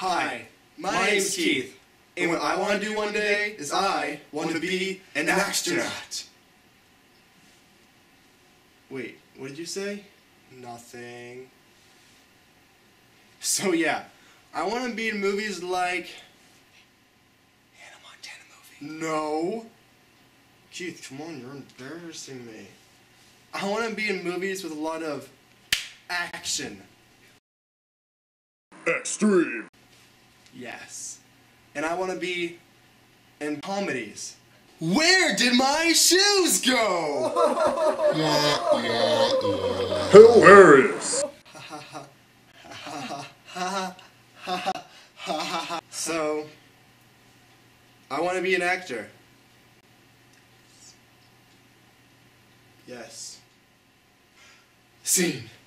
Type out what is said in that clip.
Hi, my name's Keith, and what I want to do one day is I want to be an astronaut. Wait, what did you say? Nothing. So yeah, I want to be in movies like Hannah Montana movie. No. Keith, come on, you're embarrassing me. I want to be in movies with a lot of action. Extreme. Yes. And I want to be in comedies. Where did my shoes go? Hilarious. So, I want to be an actor. Yes. Scene.